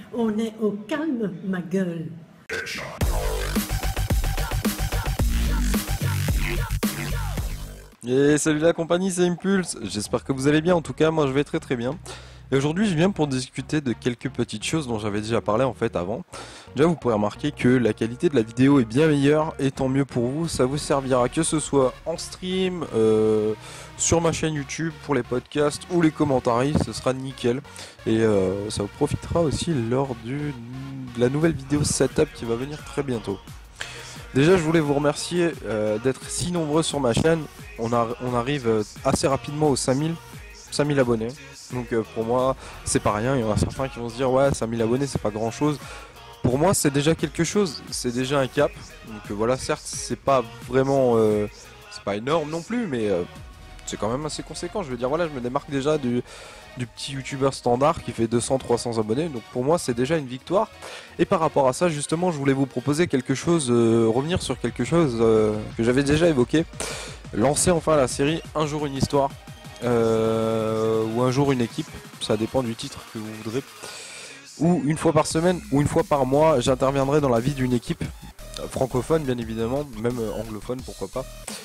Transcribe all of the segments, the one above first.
On est au calme, ma gueule. Et salut la compagnie, c'est Impulse. J'espère que vous allez bien. En tout cas, moi je vais très très bien. Et aujourd'hui, je viens pour discuter de quelques petites choses dont j'avais déjà parlé en fait avant. Déjà, vous pourrez remarquer que la qualité de la vidéo est bien meilleure et tant mieux pour vous. Ça vous servira que ce soit en stream, sur ma chaîne YouTube, pour les podcasts ou les commentaires, ce sera nickel. Et ça vous profitera aussi lors de la nouvelle vidéo setup qui va venir très bientôt. Déjà, je voulais vous remercier d'être si nombreux sur ma chaîne. On arrive assez rapidement aux 5000 abonnés. Donc pour moi, c'est pas rien. Il y en a certains qui vont se dire ouais, 5000 abonnés, c'est pas grand chose. Pour moi, c'est déjà quelque chose. C'est déjà un cap. Donc voilà, certes, c'est pas vraiment, c'est pas énorme non plus, mais c'est quand même assez conséquent. Je veux dire, voilà, je me démarque déjà du petit youtubeur standard qui fait 200-300 abonnés. Donc pour moi, c'est déjà une victoire. Et par rapport à ça, justement, je voulais vous proposer quelque chose, revenir sur quelque chose que j'avais déjà évoqué. Lancer enfin la série Un jour une histoire. Ou un jour une équipe, ça dépend du titre que vous voudrez. Ou une fois par semaine ou une fois par mois, j'interviendrai dans la vie d'une équipe francophone, bien évidemment, même anglophone, pourquoi pas.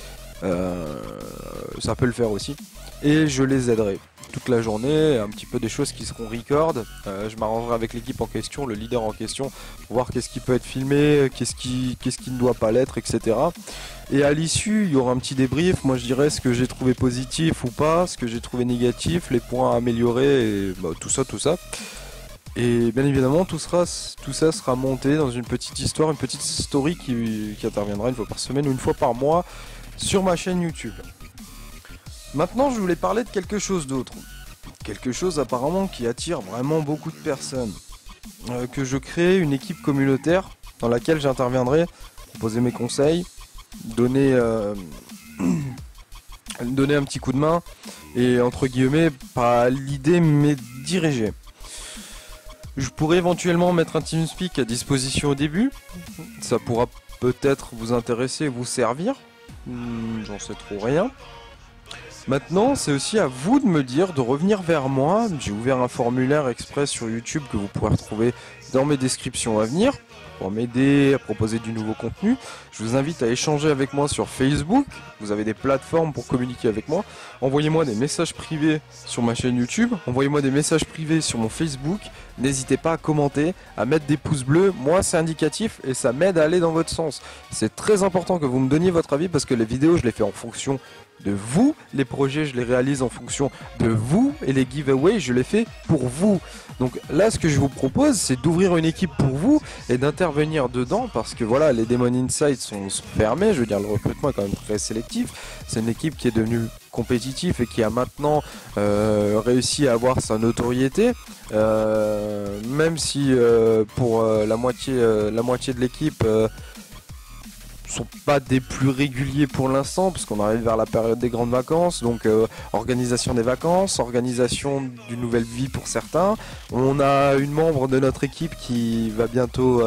Ça peut le faire aussi. Et je les aiderai toute la journée, un petit peu des choses qui seront record. Je m'arrangerai avec l'équipe en question, le leader en question, pour voir qu'est-ce qui peut être filmé, qu'est-ce qui ne doit pas l'être, etc. Et à l'issue, il y aura un petit débrief. Moi, je dirais ce que j'ai trouvé positif ou pas, ce que j'ai trouvé négatif, les points à améliorer, et bah, tout ça. Et bien évidemment, tout ça sera monté dans une petite histoire, une petite story qui interviendra une fois par semaine ou une fois par mois sur ma chaîne YouTube. Maintenant, je voulais parler de quelque chose d'autre. Quelque chose apparemment qui attire vraiment beaucoup de personnes. Que je crée une équipe communautaire dans laquelle j'interviendrai, proposer mes conseils, donner un petit coup de main et entre guillemets, pas l'idée mais diriger. Je pourrais éventuellement mettre un TeamSpeak à disposition au début. Ça pourra peut-être vous intéresser, vous servir. J'en sais trop rien. Maintenant, c'est aussi à vous de me dire, de revenir vers moi. J'ai ouvert un formulaire express sur YouTube que vous pourrez retrouver dans mes descriptions à venir pour m'aider à proposer du nouveau contenu. Je vous invite à échanger avec moi sur Facebook. Vous avez des plateformes pour communiquer avec moi. Envoyez-moi des messages privés sur ma chaîne YouTube. Envoyez-moi des messages privés sur mon Facebook. N'hésitez pas à commenter, à mettre des pouces bleus. Moi, c'est indicatif et ça m'aide à aller dans votre sens. C'est très important que vous me donniez votre avis parce que les vidéos, je les fais en fonction de vous, les projets je les réalise en fonction de vous et les giveaways je les fais pour vous. Donc là ce que je vous propose c'est d'ouvrir une équipe pour vous et d'intervenir dedans parce que voilà les Demon Insights sont fermés, je veux dire le recrutement est quand même très sélectif, c'est une équipe qui est devenue compétitive et qui a maintenant réussi à avoir sa notoriété même si pour la moitié de l'équipe sont pas des plus réguliers pour l'instant parce qu'on arrive vers la période des grandes vacances, donc organisation des vacances, organisation d'une nouvelle vie pour certains. On a une membre de notre équipe qui va bientôt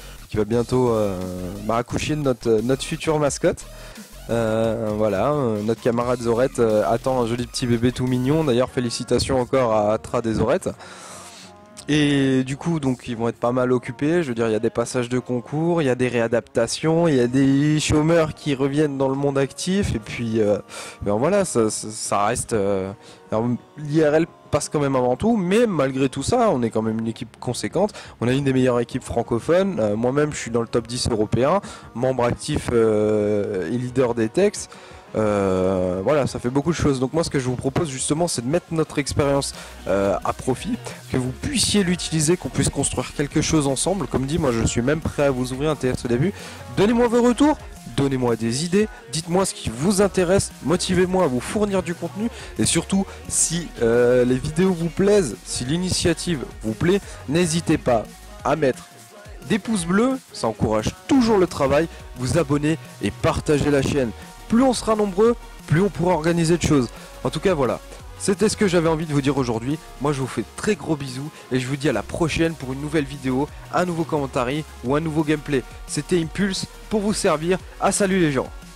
accoucher de notre future mascotte. Voilà, notre camarade Zorette attend un joli petit bébé tout mignon. D'ailleurs félicitations encore à Atra des Zorettes. Et du coup, donc ils vont être pas mal occupés. Je veux dire, il y a des passages de concours, il y a des réadaptations, il y a des chômeurs qui reviennent dans le monde actif. Et puis, ben voilà, ça reste. L'IRL passe quand même avant tout, mais malgré tout ça, on est quand même une équipe conséquente. On a une des meilleures équipes francophones. Moi-même, je suis dans le top 10 européen, membre actif et leader des Tex. Voilà, ça fait beaucoup de choses. Donc moi ce que je vous propose justement c'est de mettre notre expérience à profit, que vous puissiez l'utiliser, qu'on puisse construire quelque chose ensemble. Comme dit, moi je suis même prêt à vous ouvrir un TS au début. Donnez-moi vos retours, donnez-moi des idées, dites-moi ce qui vous intéresse, motivez-moi à vous fournir du contenu. Et surtout si les vidéos vous plaisent, si l'initiative vous plaît, n'hésitez pas à mettre des pouces bleus, ça encourage toujours le travail, vous abonner et partager la chaîne. Plus on sera nombreux, plus on pourra organiser de choses. En tout cas, voilà. C'était ce que j'avais envie de vous dire aujourd'hui. Moi, je vous fais très gros bisous et je vous dis à la prochaine pour une nouvelle vidéo, un nouveau commentaire ou un nouveau gameplay. C'était Impulse pour vous servir. Ah, salut les gens!